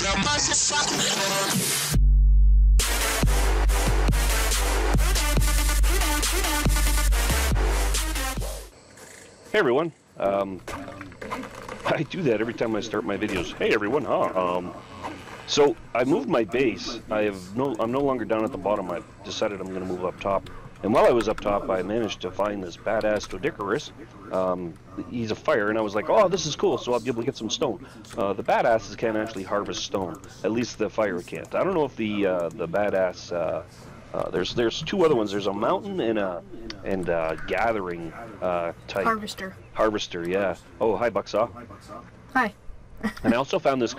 Hey everyone, I do that every time I start my videos. Hey everyone, so I moved my base. I'm no longer down at the bottom. I've decided I'm going to move up top. And while I was up top, I managed to find this badass Dodicarus. He's a fire, and I was like, oh, this is cool, so I'll be able to get some stone. The badasses can't actually harvest stone. At least the fire can't. I don't know if the badass... there's two other ones. There's a mountain and a gathering type. Harvester, yeah. Oh, hi, Bucksaw. Hi. And I also found this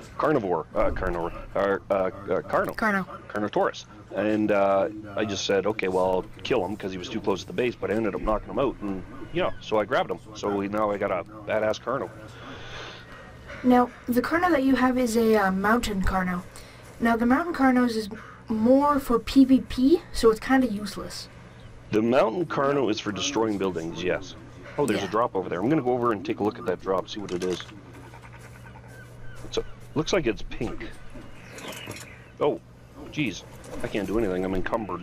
Carnotaurus. And I just said, okay, well, I'll kill him because he was too close to the base, but I ended up knocking him out, and, you know, so I grabbed him. So now I got a badass Carno. Now, the Carno that you have is a mountain Carno. Now, the mountain Carnos is more for PvP, so it's kind of useless. The mountain Carno is for destroying buildings, yes. Oh, there's a drop over there. I'm going to go over and take a look at that drop, see what it is. Looks like it's pink. Oh, geez. I can't do anything. I'm encumbered.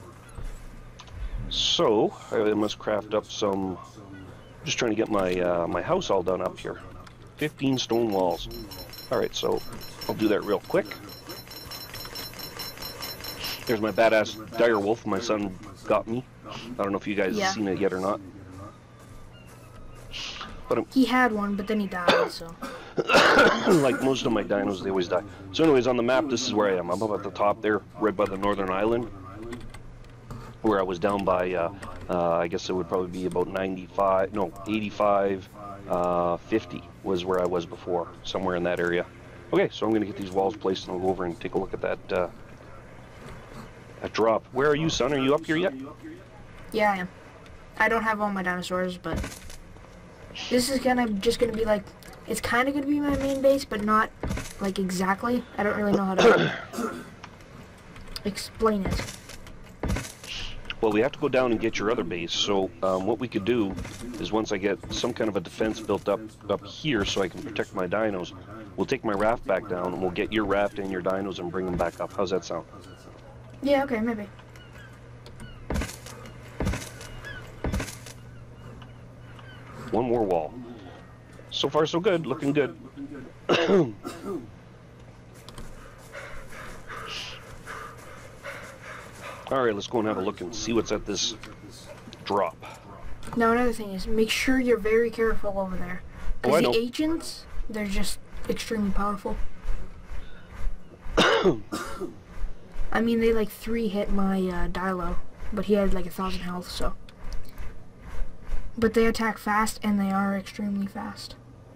So, I must craft up some... Just trying to get my my house all done up here. 15 stone walls. Alright, so I'll do that real quick. There's my badass dire wolf my son got me. I don't know if you guys have seen it yet or not. But he had one, but then he died, so... Like most of my dinos, they always die. So anyways, on the map, this is where I am. I'm up at the top there, right by the northern island, where I was down by, I guess it would probably be about 95, no, 85, 50 was where I was before, somewhere in that area. Okay, so I'm going to get these walls placed, and I'll go over and take a look at that, that drop. Where are you, son? Are you up here yet? Yeah, I am. I don't have all my dinosaurs, but this is just gonna be like, it's kind of gonna be my main base, but not like exactly. I don't really know how to explain it. Well, we have to go down and get your other base. So what we could do is, once I get some kind of a defense built up here, so I can protect my dinos, we'll take my raft back down, and we'll get your raft and your dinos and bring them back up. How's that sound? Yeah. Okay. Maybe. One more wall. So far, so good. Looking good. Alright, let's go and have a look and see what's at this drop. Now, another thing is, make sure you're very careful over there. Because the agents, they're just extremely powerful. I mean, they like 3-hit my Dilo, but he had like 1,000 health, so... But they attack fast, and they are extremely fast.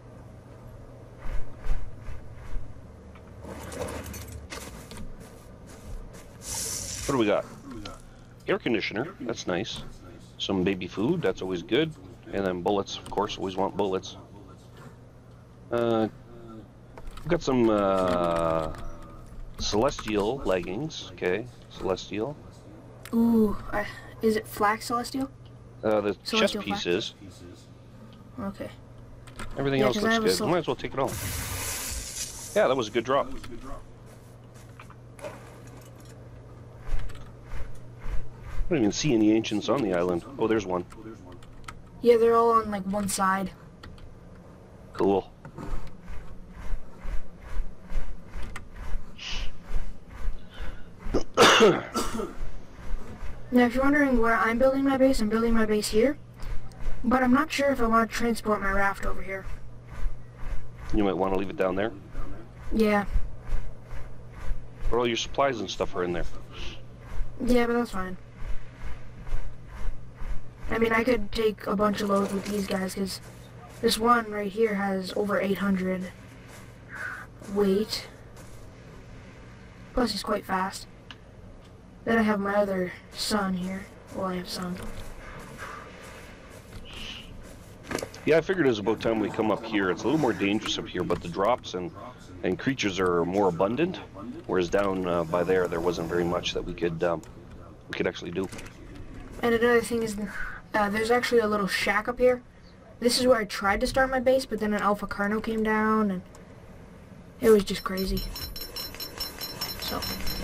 What do we got? Air conditioner, that's nice. Some baby food, that's always good. And then bullets, of course, always want bullets. We've got some Celestial leggings, okay, Celestial. Ooh, is it Flak Celestial? The chest pieces. Okay. Everything else looks good. Might as well take it all. Yeah, that was a good drop. I don't even see any ancients on the island. Oh, there's one. Yeah, they're all on like one side. Cool. Now, if you're wondering where I'm building my base, I'm building my base here. But I'm not sure if I want to transport my raft over here. You might want to leave it down there. Yeah. But all your supplies and stuff are in there. Yeah, but that's fine. I mean, I could take a bunch of loads with these guys, because this one right here has over 800 weight. Plus, he's quite fast. Then I have my other son here. Well, I have son. Yeah, I figured it was about time we come up here. It's a little more dangerous up here, but the drops and creatures are more abundant, whereas down by there wasn't very much that we could actually do. And another thing is, there's actually a little shack up here. This is where I tried to start my base, but then an Alpha Carno came down, and It was just crazy. So.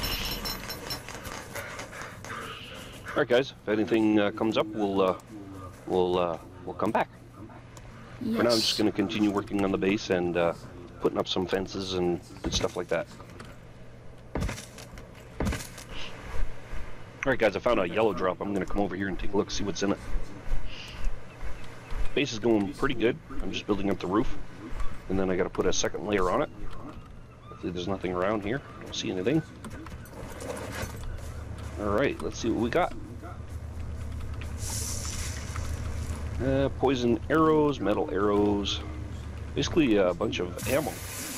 Alright guys, if anything comes up, we'll come back. Yes. For now, I'm just going to continue working on the base and putting up some fences and stuff like that. Alright guys, I found a yellow drop. I'm going to come over here and take a look, see what's in it. Base is going pretty good. I'm just building up the roof. And then I got to put a second layer on it. Hopefully there's nothing around here. Don't see anything. Alright, let's see what we got. Poison arrows, metal arrows. Basically a bunch of ammo.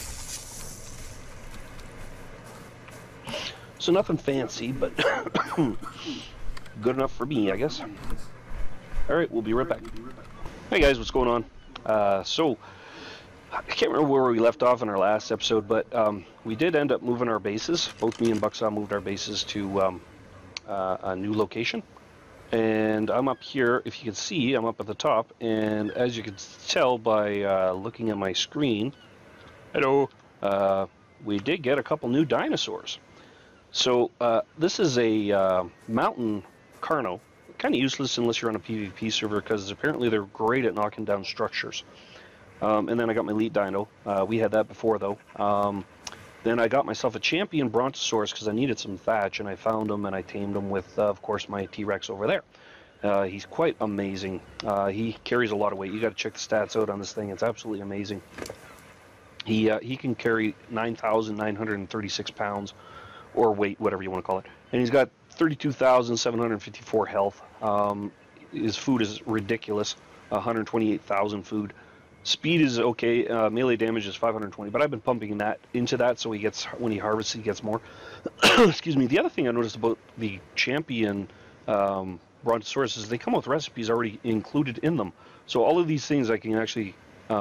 So nothing fancy, but good enough for me, I guess. Alright, we'll be right back. Hey guys, what's going on? So, I can't remember where we left off in our last episode, but we did end up moving our bases. Both me and Bucksaw moved our bases to a new location. And I'm up here, if you can see, I'm up at the top, and as you can tell by looking at my screen, hello, we did get a couple new dinosaurs. So this is a mountain carno, kind of useless unless you're on a PvP server because apparently they're great at knocking down structures. And then I got my elite dino. We had that before though. Then I got myself a champion brontosaurus because I needed some thatch, and I found him and I tamed him with, of course, my T-Rex over there. He's quite amazing. He carries a lot of weight. You got to check the stats out on this thing. It's absolutely amazing. He can carry 9,936 pounds, or weight, whatever you want to call it. And he's got 32,754 health. His food is ridiculous, 128,000 food. Speed is okay, melee damage is 520, but I've been pumping that into that, so he gets, when he harvests, he gets more. Excuse me. The other thing I noticed about the champion brontosaurus is they come with recipes already included in them. So all of these things I can actually,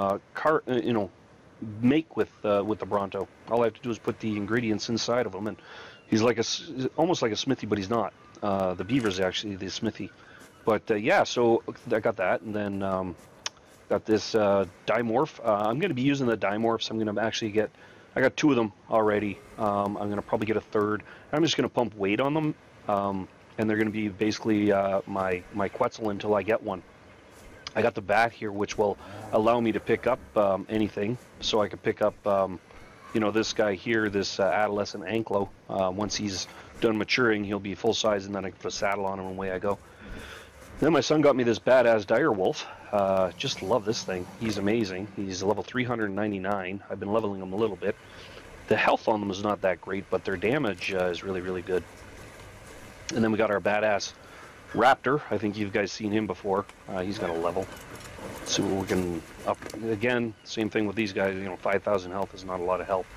make with the Bronto. All I have to do is put the ingredients inside of him, and he's like almost like a smithy, but he's not. The beaver's actually the smithy. But yeah, so I got that, and then got this dimorph. I'm going to be using the dimorphs. I'm going to actually get, I got 2 of them already. I'm going to probably get a third. I'm just going to pump weight on them, and they're going to be basically my Quetzal until I get one. I got the bat here, which will allow me to pick up anything. So I could pick up, this guy here, this adolescent anklo. Once he's done maturing, he'll be full size, and then I can put a saddle on him and away I go. Then my son got me this badass dire wolf. Just love this thing. He's amazing. He's level 399. I've been leveling him a little bit. The health on them is not that great, but their damage is really, really good. And then we got our badass raptor. I think you guys seen him before. He's got a level. Let's see what we can up. Again, same thing with these guys. 5,000 health is not a lot of health.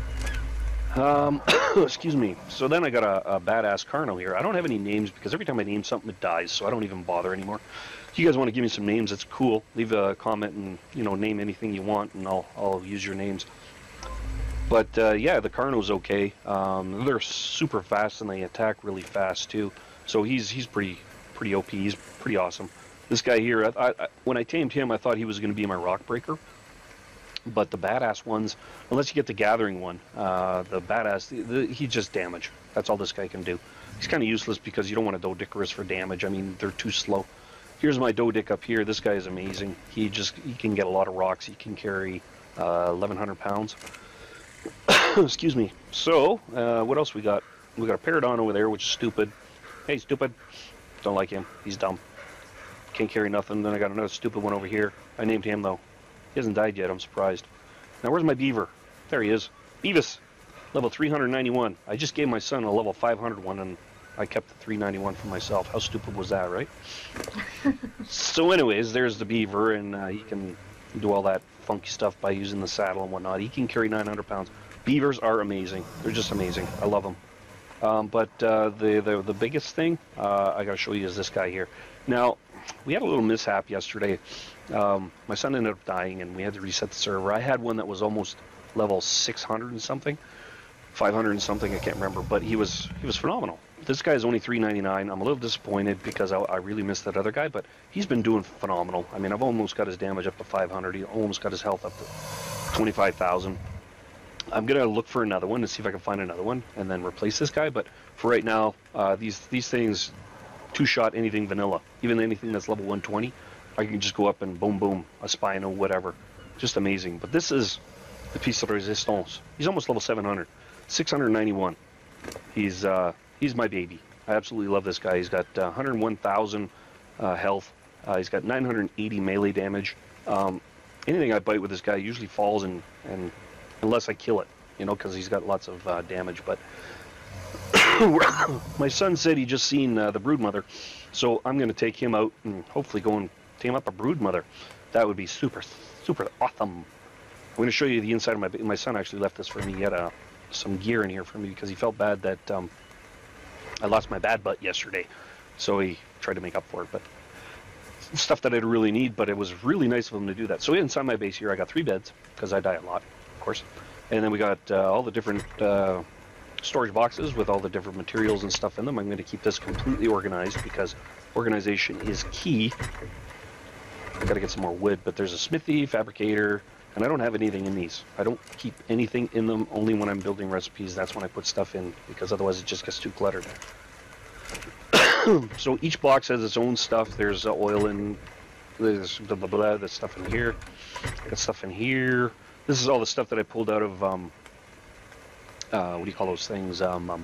Excuse me. So then I got a badass carno here. I don't have any names because every time I name something it dies, so I don't even bother anymore. If you guys want to give me some names, it's cool. Leave a comment and name anything you want, and I'll use your names. But yeah, the carno's okay. They're super fast and they attack really fast too. So he's pretty OP. He's pretty awesome. This guy here, when I tamed him, I thought he was going to be my rock breaker. But the badass ones, unless you get the gathering one, the badass, he just damage. That's all this guy can do. He's kind of useless because you don't want a Doedicurus for damage. I mean, they're too slow. Here's my Doedic up here. This guy is amazing. He can get a lot of rocks. He can carry 1,100 pounds. Excuse me. So, what else we got? We got a Paradon over there, which is stupid. Hey, stupid. Don't like him. He's dumb. Can't carry nothing. Then I got another stupid one over here. I named him, though. He hasn't died yet. I'm surprised. Now, where's my beaver? There he is. Beavis. Level 391. I just gave my son a level 500 one, and I kept the 391 for myself. How stupid was that, right? So anyways, there's the beaver, and he can do all that funky stuff by using the saddle and whatnot. He can carry 900 pounds. Beavers are amazing. They're just amazing. I love them. But the biggest thing I got to show you is this guy here. Now, we had a little mishap yesterday. My son ended up dying, and we had to reset the server. I had one that was almost level 600 and something, 500 and something. I can't remember, but he was phenomenal. This guy is only 399. I'm a little disappointed because I really missed that other guy, but he's been doing phenomenal. I mean, I've almost got his damage up to 500. He almost got his health up to 25,000. I'm gonna look for another one and see if I can find another one, and then replace this guy. But for right now, these things, two-shot anything vanilla, even anything that's level 120, I can just go up and boom, boom, a Spino, whatever. Just amazing. But this is the piece de resistance. He's almost level 700, 691. He's my baby. I absolutely love this guy. He's got 101,000 health. He's got 980 melee damage. Anything I bite with this guy usually falls, and unless I kill it, you know, because he's got lots of damage. But my son said he just seen the broodmother, so I'm going to take him out and hopefully go and tame up a broodmother. That would be super, super awesome. I'm going to show you the inside of my son actually left this for me. He had some gear in here for me because he felt bad that I lost my bad butt yesterday, so he tried to make up for it. But stuff that I didn't really need, but it was really nice of him to do that. So inside my base here, I got 3 beds because I die a lot, of course, and then we got all the different storage boxes with all the different materials and stuff in them. I'm going to keep this completely organized because organization is key. I've got to get some more wood, but there's a smithy, fabricator, and I don't have anything in these. I don't keep anything in them, only when I'm building recipes. That's when I put stuff in, because otherwise it just gets too cluttered. So each box has its own stuff. There's oil in, there's blah, blah, blah, there's stuff in here. Got stuff in here. This is all the stuff that I pulled out of, what do you call those things?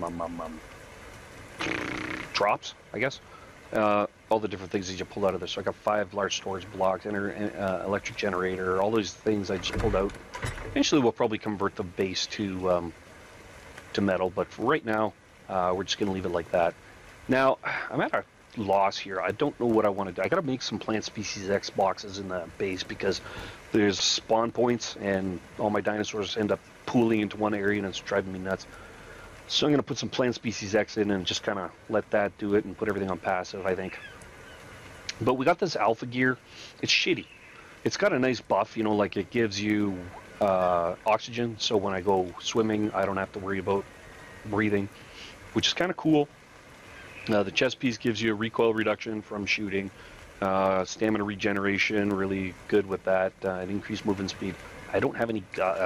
Drops, I guess. All the different things that you pulled out of this. So I got 5 large storage blocks, electric generator, all those things I just pulled out. Eventually we'll probably convert the base to metal, but for right now, we're just going to leave it like that. Now, I'm at a loss here. I don't know what I want to do. I got to make some plant species X boxes in the base because there's spawn points and all my dinosaurs end up pooling into one area and it's driving me nuts. So I'm going to put some plant species X in and just kind of let that do it and put everything on passive, I think. But we got this alpha gear. It's shitty. It's got a nice buff, you know, like it gives you oxygen, so when I go swimming I don't have to worry about breathing, which is kind of cool. The chest piece gives you a recoil reduction from shooting, stamina regeneration, really good with that, and increased movement speed. I don't have any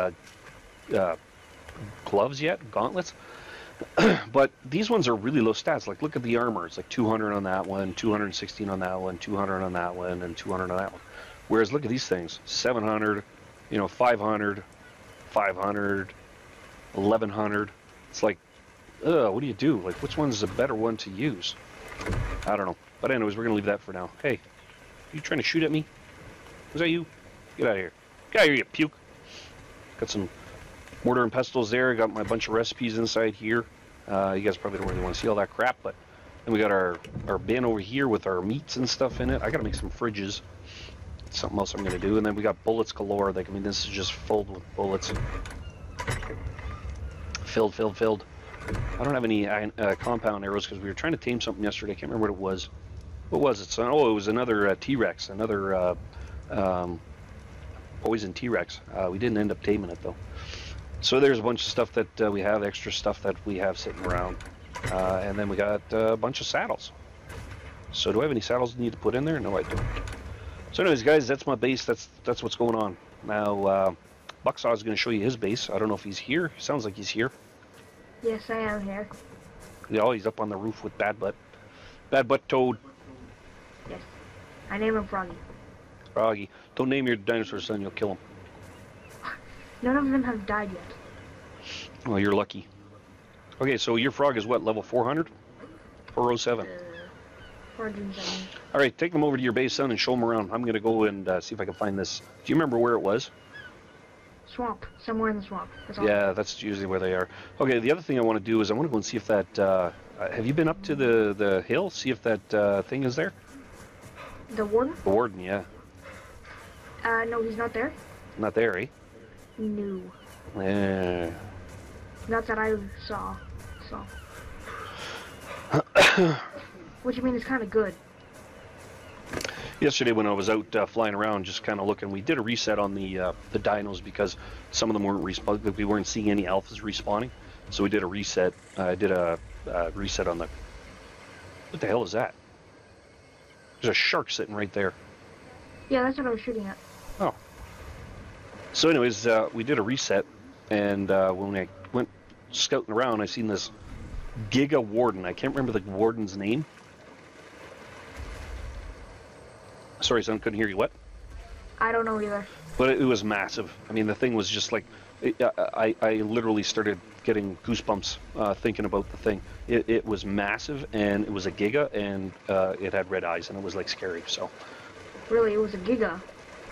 gloves yet, gauntlets, but these ones are really low stats. Like, look at the armor. It's like 200 on that one, 216 on that one, 200 on that one, and 200 on that one. Whereas look at these things, 700, you know, 500, 500, 1100. It's like, what do you do? Like, which one's a better one to use? I don't know. But anyways, we're going to leave that for now. Hey, are you trying to shoot at me? Was that you? Get out of here. Get out of here, you puke. Got some mortar and pestles there. Got my bunch of recipes inside here. You guys probably don't really want to see all that crap, but then we got our bin over here with our meats and stuff in it. I got to make some fridges. Something else I'm going to do. And then we got bullets galore. Like, I mean, this is just filled with bullets. Filled. I don't have any compound arrows because we were trying to tame something yesterday. I can't remember what it was. What was it? So, oh, it was another T-Rex, another poison T-Rex. We didn't end up taming it though. So there's a bunch of stuff that we have, extra stuff that we have sitting around, and then we got a bunch of saddles. So do I have any saddles I need to put in there? No, I don't. So anyways, guys, that's my base. That's what's going on now. Bucksaw is going to show you his base. I don't know if he's here. Sounds like he's here. Yes, I am here. Yeah, he's up on the roof with Bad Butt. Bad Butt Toad. Yes. I name him Froggy. Froggy. Don't name your dinosaur son, you'll kill him. None of them have died yet. Well, you're lucky. Okay, so your frog is what, level 400? 407. 407. Alright, take them over to your base, son, and show them around. I'm going to go and see if I can find this. Do you remember where it was? Swamp. Somewhere in the swamp. That's all. Yeah, that's usually where they are. Okay, the other thing I want to do is I want to go and see if that... have you been up to the hill? See if that thing is there? The warden? The warden, yeah. No, he's not there. Not there, eh? No. Yeah. Not that I saw. What you mean is kind of good. Yesterday when I was out flying around, just kind of looking, we did a reset on the dinos because some of them weren't respawning. We weren't seeing any alphas respawning, so we did a reset. I did a reset on the. What the hell is that? There's a shark sitting right there. Yeah, that's what I was shooting at. Oh. So anyways, we did a reset And when I went scouting around, I seen this Giga Warden. I can't remember the warden's name. Sorry, son, couldn't hear you. What? I don't know either. But it was massive. I mean, the thing was just like, I literally started getting goosebumps thinking about the thing. It was massive, and it was a Giga, and it had red eyes, and it was like scary. So. Really, it was a Giga.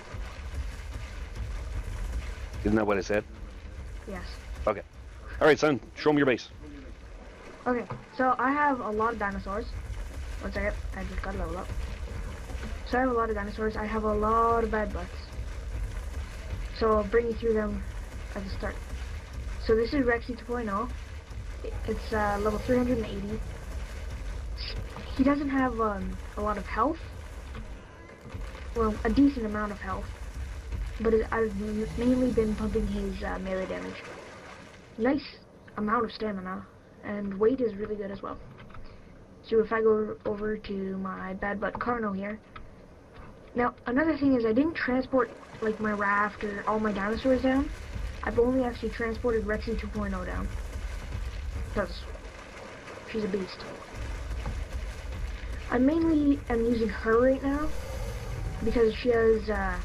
Isn't that what I said? Yes. Okay. All right, son. Show me your base. Okay, so I have a lot of dinosaurs. One second, I just got to level up. So I have a lot of dinosaurs. I have a lot of bad butts. So I'll bring you through them at the start. So this is Rexy 2.0. It's level 380. He doesn't have a lot of health. Well, a decent amount of health. But I've mainly been pumping his melee damage. Nice amount of stamina. And weight is really good as well. So if I go over to my bad butt Carno here. Now, another thing is I didn't transport like my raft or all my dinosaurs down. I've only actually transported Rexy 2.0 down. Because she's a beast. I mainly am using her right now. Because she has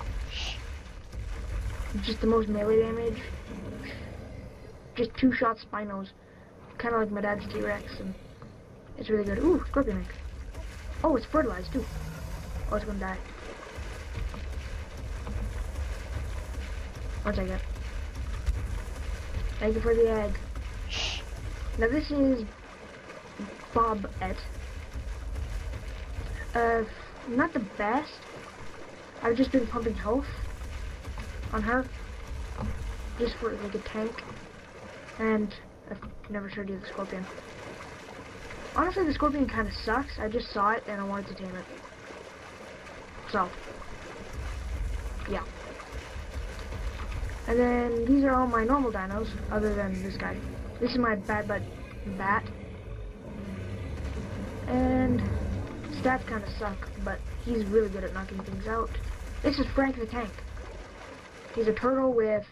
just the most melee damage. Just 2-shot Spinos. Kind of like my dad's T-Rex, and it's really good. Ooh, scorpion egg. Oh, it's fertilized too. Oh, it's gonna die. One second. Thank you for the egg. Now this is Bobette. Not the best. I've just been pumping health on her, just for like a tank, and I've never showed you the scorpion. Honestly, the scorpion kind of sucks. I just saw it and I wanted to tame it. So, yeah. And then these are all my normal dinos, other than this guy. This is my bad butt bat. And stats kind of suck, but he's really good at knocking things out. This is Frank the Tank. He's a turtle with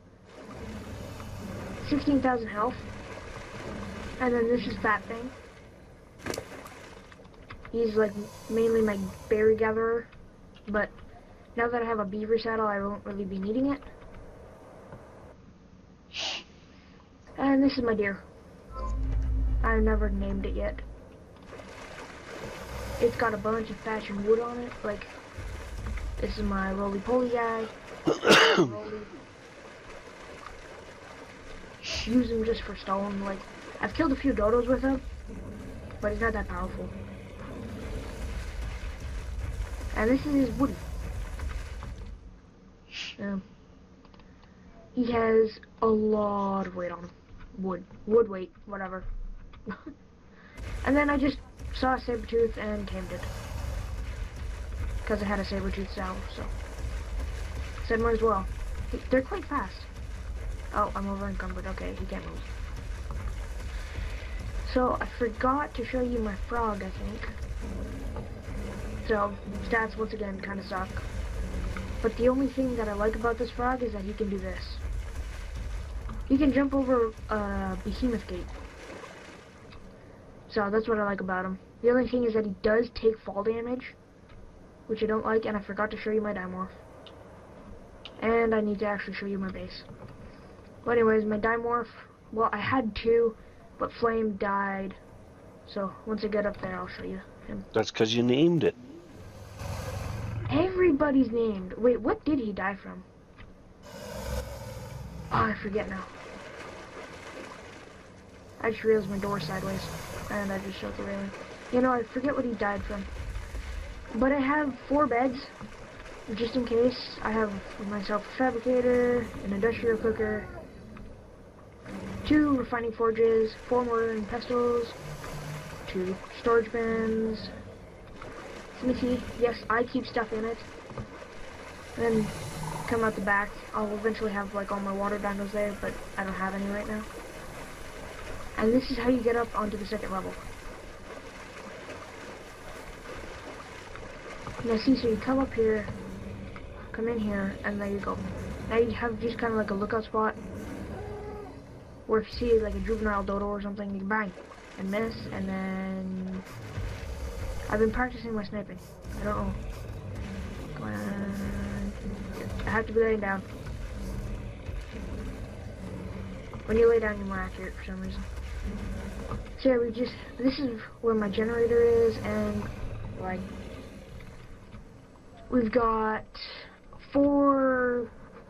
16,000 health. And then this is Fat Thing. He's like mainly my berry gatherer, but now that I have a beaver saddle, I won't really be needing it. And this is my deer. I've never named it yet. It's got a bunch of thatch and wood on it. Like, this is my roly-poly guy. Use him just for stone. Like, I've killed a few dodos with him, but he's not that powerful. And this is his Woody. He has a lot of weight on him. Wood weight, whatever. And then I just saw a saber-tooth and tamed it. Because I had a saber-tooth saddle, so. Said might as well. They're quite fast. Oh, I'm over encumbered. Okay, he can't move. So, I forgot to show you my frog, I think. So, stats, once again, kind of suck. But the only thing that I like about this frog is that he can do this. He can jump over a behemoth gate. So, that's what I like about him. The only thing is that he does take fall damage, which I don't like, and I forgot to show you my Dimorph. And I need to actually show you my base. Well, anyways, my Dimorph, well, I had two, but Flame died. So, once I get up there, I'll show you him. That's because you named it. Everybody's named. Wait, what did he die from? Oh, I forget now. I just realized my door sideways, and I just showed the railing. You know, I forget what he died from. But I have 4 beds, just in case. I have myself a fabricator, an industrial cooker, 2 refining forges, 4 mortar and pestles, 2 storage bins, smithy. Yes, I keep stuff in it. And then come out the back. I'll eventually have like all my water dinos there, but I don't have any right now. And this is how you get up onto the 2nd level. Now see, so you come up here, come in here, and there you go. Now you have just kind of like a lookout spot. Or if you see like a juvenile dodo or something, you can bang and miss, and then I've been practicing my sniping. I don't know. Come on. I have to be laying down. When you lay down, you're more accurate for some reason. So yeah, this is where my generator is, and like, we've got 4,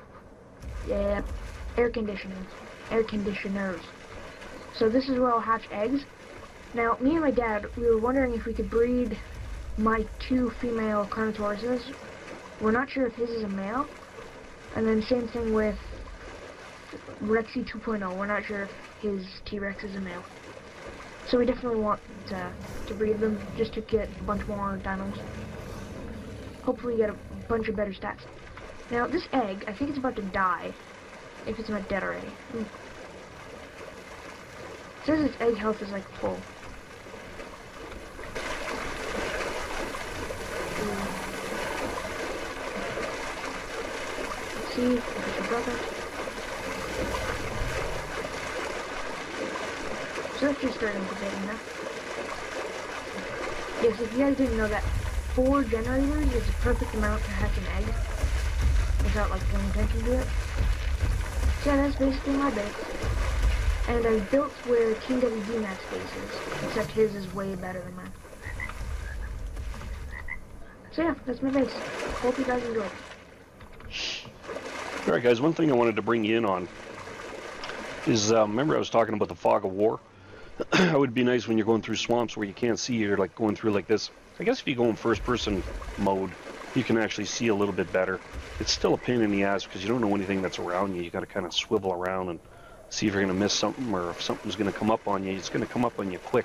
air conditioners. So this is where I'll hatch eggs. Now, me and my dad, we were wondering if we could breed my 2 female Carnotauruses. We're not sure if his is a male. And then same thing with Rexy 2.0. We're not sure if his T-Rex is a male. So we definitely want to breed them just to get a bunch more dinos. Hopefully get a bunch of better stats. Now, this egg, I think it's about to die. If it's not dead already. It says its egg health is like full. Let's see if it's your brother. So let's just start incubating now. Yes, if you guys didn't know that, 4 generators is the perfect amount to hatch an egg without like paying attention to it. So yeah, that's basically my base. And I built where King WD Max base is, except his is way better than mine. So yeah, that's my base. Hope you guys enjoyed. Alright guys, one thing I wanted to bring you in on is, remember I was talking about the fog of war? It would be nice when you're going through swamps where you can't see, you're like going through like this. I guess if you go in first person mode, you can actually see a little bit better. It's still a pain in the ass because you don't know anything that's around you. You got to kind of swivel around and see if you're going to miss something, or if something's going to come up on you. It's going to come up on you quick.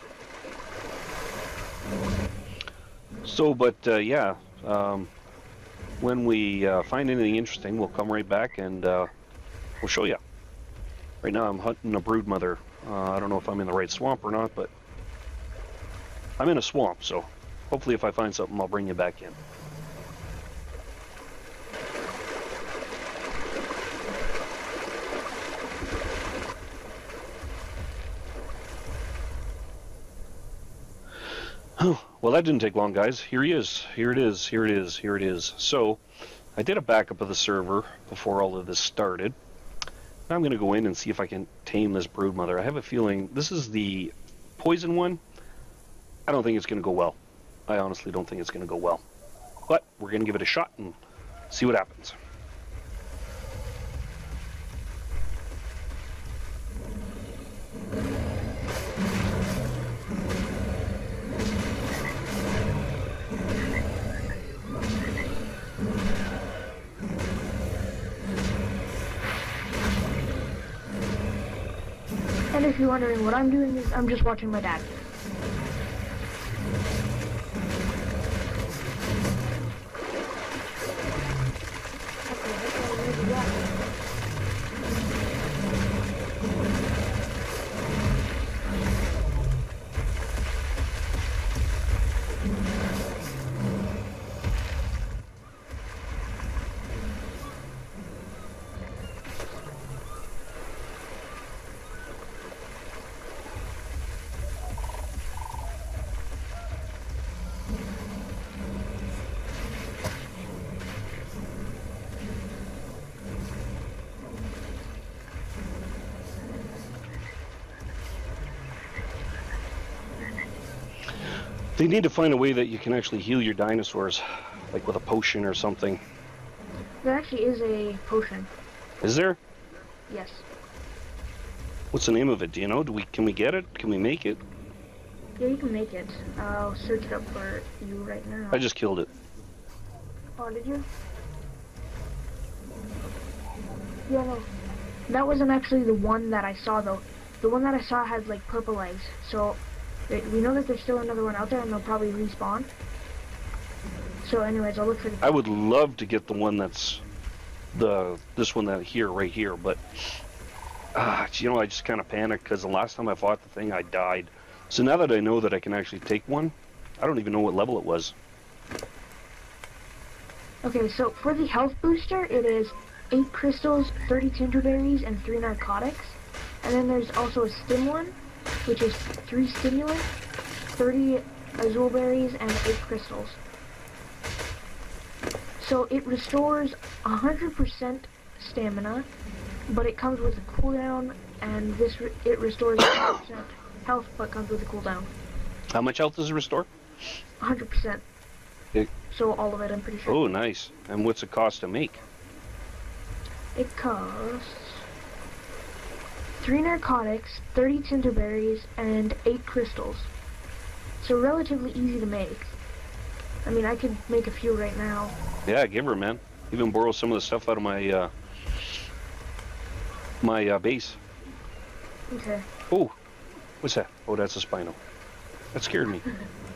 So, but yeah, when we find anything interesting, we'll come right back and we'll show you. Right now I'm hunting a brood mother. I don't know if I'm in the right swamp or not, but I'm in a swamp, so hopefully if I find something, I'll bring you back in. Well, that didn't take long, guys. Here he is. Here it is. Here it is. Here it is. So, I did a backup of the server before all of this started. Now I'm going to go in and see if I can tame this brood mother. I have a feeling this is the poison one. I don't think it's going to go well. I honestly don't think it's going to go well. But we're going to give it a shot and see what happens. And if you're wondering what I'm doing, is I'm just watching my dad. They need to find a way that you can actually heal your dinosaurs, like with a potion or something. There actually is a potion. Is there? Yes. What's the name of it? Do you know? Can we get it? Can we make it? Yeah, you can make it. I'll search it up for you right now. I just killed it. Oh, did you? Yeah, no. That wasn't actually the one that I saw, though. The one that I saw had, like, purple eggs. So, we know that there's still another one out there, and they'll probably respawn. So, anyways, I'll look for the... I would love to get the one that's... this one that here, right here, but... you know, I just kind of panicked, because the last time I fought the thing, I died. So now that I know that I can actually take one, I don't even know what level it was. Okay, so for the health booster, it is 8 crystals, 30 tinterberries, and 3 narcotics. And then there's also a stim one, which is 3 stimulant, 30 azul berries, and 8 crystals. So it restores 100% stamina, but it comes with a cooldown, and it restores 100% health, but comes with a cooldown. How much health does it restore? 100%. So all of it, I'm pretty sure. Oh, nice. And what's it cost to make? It costs 3 narcotics, 30 tinterberries, and 8 crystals. So relatively easy to make. I mean, I could make a few right now. Yeah, give her, man. Even borrow some of the stuff out of my my base. Okay. Oh, what's that? Oh, that's a Spino. That scared me.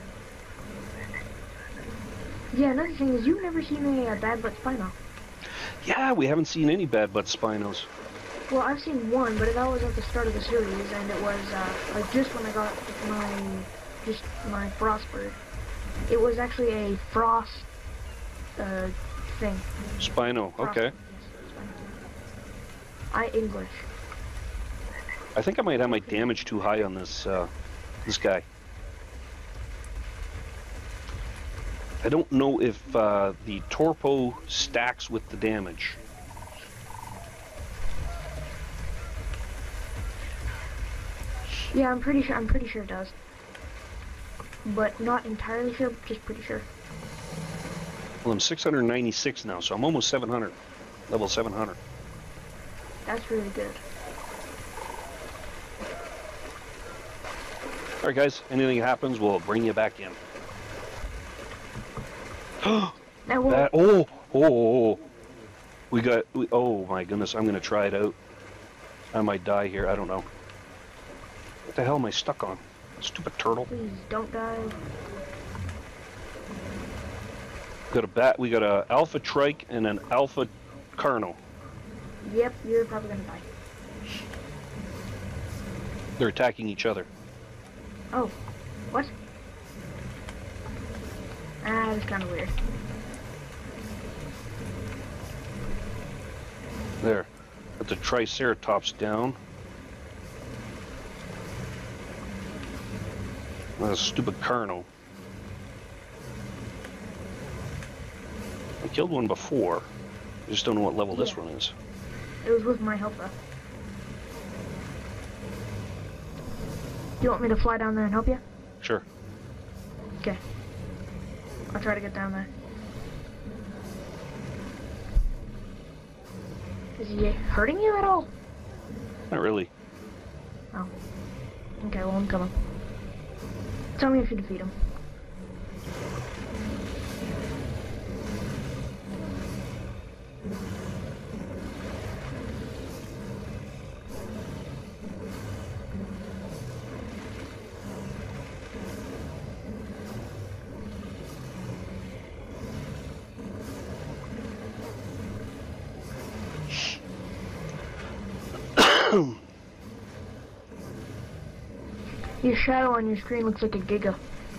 Yeah, another thing is you've never seen a bad butt Spino. Yeah, we haven't seen any bad butt Spinos. Well, I've seen one, but that was at the start of the series, and it was like just when I got my Frostbird. It was actually a frost thing. Spino, Frost, okay. Yes, English. I think I might have my damage too high on this this guy. I don't know if the torpo stacks with the damage. Yeah, I'm pretty sure it does. But not entirely sure, just pretty sure. Well, I'm 696 now, so I'm almost 700. Level 700. That's really good. Alright guys, anything happens, we'll bring you back in. Oh my goodness, I'm gonna try it out. I might die here, I don't know. What the hell am I stuck on? Stupid turtle. Please don't die. We got a alpha trike and an alpha carno. Yep, you're probably gonna die. They're attacking each other. Oh, what? Ah, that's kind of weird. There. Put the Triceratops down. That stupid Carno. I killed one before. I just don't know what level this one is. It was with my help though. You want me to fly down there and help you? Sure. Okay. I'll try to get down there. Is he hurting you at all? Not really. Oh. Okay, well I'm coming. Tell me if you defeat him. Your shadow on your screen looks like a giga.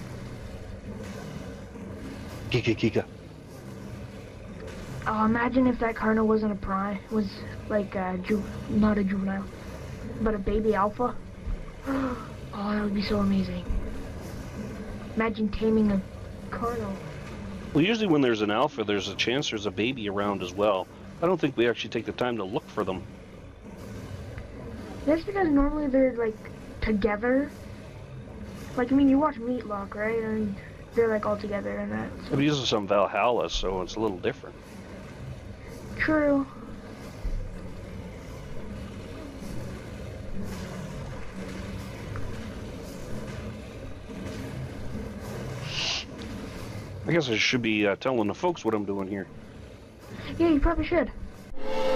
Giga. Oh, imagine if that Carno wasn't a prime, was like not a juvenile, but a baby alpha. Oh, that would be so amazing. Imagine taming a Carno. Well, usually when there's an alpha, there's a chance there's a baby around as well. I don't think we actually take the time to look for them. That's because normally they're like together. Like, I mean, you watch Meatlock, right? And they're like all together and that. So. But these are some Valhalla, so it's a little different. True. I guess I should be telling the folks what I'm doing here. Yeah, you probably should.